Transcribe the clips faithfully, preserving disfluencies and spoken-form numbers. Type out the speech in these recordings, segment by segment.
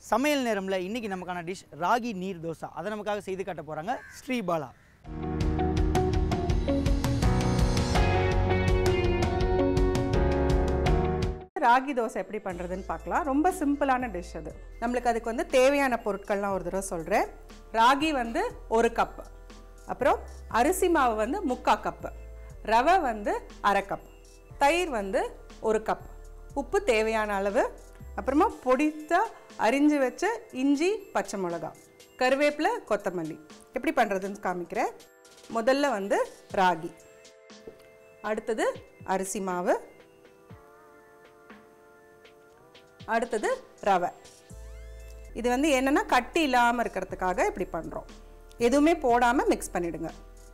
சமையல் நேரம்ல இன்னைக்கு நமக்கான டிஷ் ராகி நீர் தோசை. அதை நமக்காக செய்து காட்ட போறாங்க ஸ்ரீபாலா. ராகி தோசை எப்படி பண்ணுறதுன்னு பார்க்கலாம். ரொம்ப சிம்பிளான டிஷ் அது. நம்மளுக்கு அதுக்கு வந்து தேவையான பொருட்கள்லாம் ஒரு தடவை சொல்கிறேன். ராகி வந்து ஒரு கப்பு, அப்புறம் அரிசி மாவு வந்து முக்கால் கப்பு, ரவை வந்து அரை கப், தயிர் வந்து ஒரு கப், உப்பு தேவையான அளவு, அப்புறமா பொடித்தா அரிஞ்சு வச்ச இஞ்சி பச்சை மிளகா, கருவேப்பிலை கொத்தமல்லி. எப்படி பண்ணுறதுன்னு காமிக்கிறேன். முதல்ல வந்து ராகி, அடுத்தது அரிசி மாவு, அடுத்தது ரவை. இது வந்து என்னென்னா கட்டி இல்லாமல் இருக்கிறதுக்காக இப்படி பண்ணுறோம். எதுவுமே போடாமல் மிக்ஸ் பண்ணிவிடுங்க.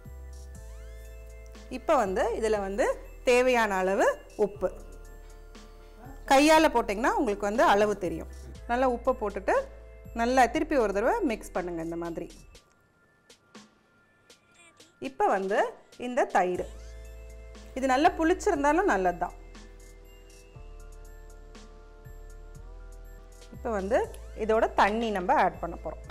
இப்போ வந்து இதில் வந்து தேவையான அளவு உப்பு. கையால் போட்டிங்கன்னா உங்களுக்கு வந்து அளவு தெரியும். நல்லா உப்பை போட்டுட்டு நல்லா திருப்பி ஒரு தடவை மிக்ஸ் பண்ணுங்கள் இந்த மாதிரி. இப்போ வந்து இந்த தயிர், இது நல்லா புளிச்சிருந்தாலும் நல்லது தான். இப்போ வந்து இதோட தண்ணி நம்ம ஆட் பண்ண போகிறோம்.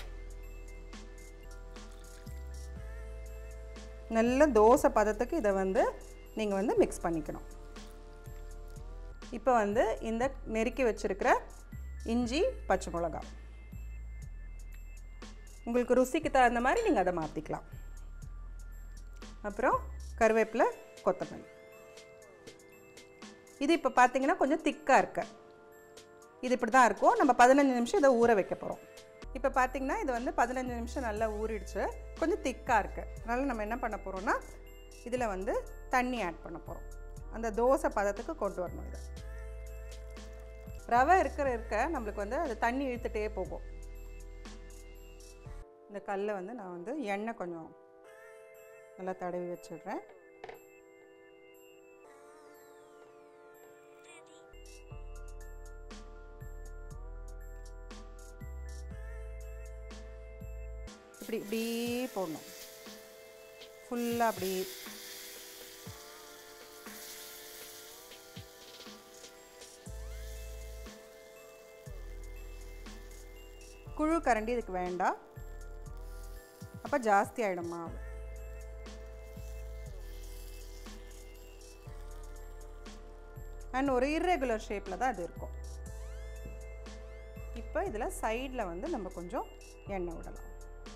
நல்ல தோசை பதத்துக்கு இதை வந்து நீங்கள் வந்து மிக்ஸ் பண்ணிக்கணும். இப்போ வந்து இந்த நெருக்கி வச்சிருக்கிற இஞ்சி பச்சை மிளகா, உங்களுக்கு ருசிக்கு தகுந்த மாதிரி நீங்கள் அதை மாற்றிக்கலாம். அப்புறம் கருவேப்பிலை கொத்தமல்லி. இது இப்போ பார்த்தீங்கன்னா கொஞ்சம் திக்காக இருக்கு. இது இப்படி தான் இருக்கும். நம்ம பதினஞ்சு நிமிஷம் இதை ஊற வைக்க போகிறோம். இப்போ பார்த்தீங்கன்னா இது வந்து பதினஞ்சு நிமிஷம் நல்லா ஊறிடுச்சு. கொஞ்சம் திக்காக இருக்குது. அதனால் நம்ம என்ன பண்ண போகிறோம்னா இதில் வந்து தண்ணி ஆட் பண்ண போகிறோம். அந்த தோசை பதத்துக்கு கொண்டு வரணும். இதை ரவை இருக்கிற இருக்க நம்மளுக்கு வந்து அது தண்ணி இழுத்துகிட்டே போகும். இந்த கல்லை வந்து நான் வந்து எண்ணெய் கொஞ்சம் நல்லா தடவி வச்சிடுறேன். இப்படி இப்படி போடணும் ஃபுல்லாக. அப்படி குழு கரண்டி இதுக்கு வேண்டாம், அப்போ ஜாஸ்தி ஆகிடும் மாவு. அண்ட் ஒரு இர்ரெகுலர் ஷேப்பில் தான் இது இருக்கும். இப்போ இதில் சைடில் வந்து நம்ம கொஞ்சம் எண்ணெய் விடலாம்.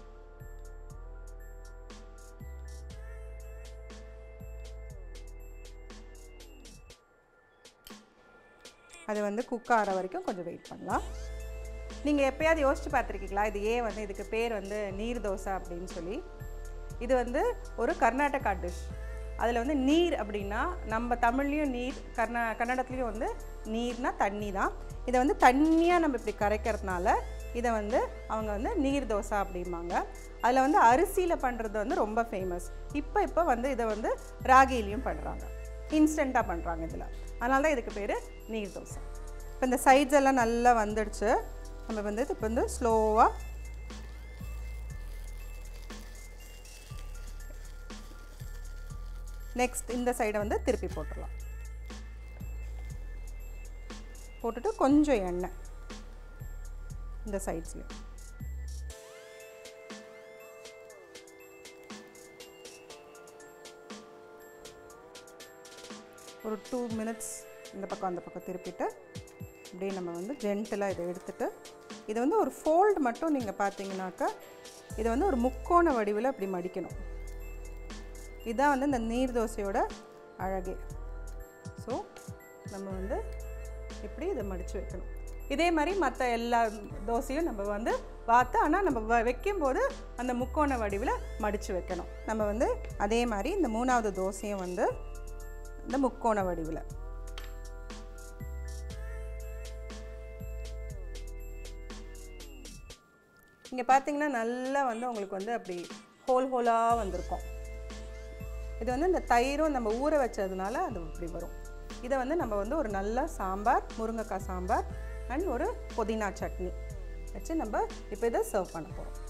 அது வந்து குக் ஆகிற வரைக்கும் கொஞ்சம் வெயிட் பண்ணலாம். நீங்கள் எப்போயாவது யோசிச்சு பார்த்துருக்கீங்களா இது ஏன் வந்து இதுக்கு பேர் வந்து நீர் தோசை அப்படின்னு சொல்லி? இது வந்து ஒரு கர்நாடகா டிஷ். அதில் வந்து நீர் அப்படின்னா நம்ம தமிழ்லேயும் நீர், கர்நா கன்னடத்துலேயும் வந்து நீர்னா தண்ணி தான். இதை வந்து தண்ணியாக நம்ம இப்படி கரைக்கிறதுனால இதை வந்து அவங்க வந்து நீர் தோசை அப்படிம்பாங்க. அதில் வந்து அரிசியில் பண்ணுறது வந்து ரொம்ப ஃபேமஸ். இப்போ இப்போ வந்து இதை வந்து ராகிலையும் பண்ணுறாங்க, இன்ஸ்டண்ட்டாக பண்ணுறாங்க இதில். அதனால தான் இதுக்கு பேர் நீர் தோசை. இப்போ இந்த சைட்ஸ் எல்லாம் நல்லா வந்துடுச்சு. நம்ம வந்து இப்போ வந்து ஸ்லோவாக நெக்ஸ்ட் இந்த சைடை வந்து திருப்பி போட்டுடலாம். போட்டுட்டு கொஞ்சம் எண்ணெய் இந்த சைட்ஸ்லேயும். ஒரு டூ மினிட்ஸ் இந்த பக்கம் அந்த பக்கம் திருப்பிட்டு அப்படியே நம்ம வந்து ஜென்டலாக இதை எடுத்துகிட்டு இதை வந்து ஒரு ஃபோல்டு மட்டும் நீங்கள் பார்த்தீங்கன்னாக்கா இதை வந்து ஒரு முக்கோண வடிவில் அப்படி மடிக்கணும். இதுதான் வந்து இந்த நீர் தோசையோட அழகே. ஸோ நம்ம வந்து இப்படி இதை மடித்து வைக்கணும். இதே மாதிரி மற்ற எல்லா தோசையும் நம்ம வந்து பார்த்து, ஆனால் நம்ம வைக்கும்போது அந்த முக்கோண வடிவில் மடித்து வைக்கணும். நம்ம வந்து அதே மாதிரி இந்த மூணாவது தோசையும் வந்து இந்த முக்கோண வடிவில் இங்கே பார்த்தீங்கன்னா நல்லா வந்து உங்களுக்கு வந்து அப்படி ஹோல் ஹோலாக வந்திருக்கும். இது வந்து இந்த தயிரும் நம்ம ஊற வச்சதுனால அது இப்படி வரும். இதை வந்து நம்ம வந்து ஒரு நல்ல சாம்பார், முருங்கைக்காய் சாம்பார் அண்ட் ஒரு புதினா சட்னி வச்சு நம்ம இப்போ இதை சர்வ் பண்ண போகிறோம்.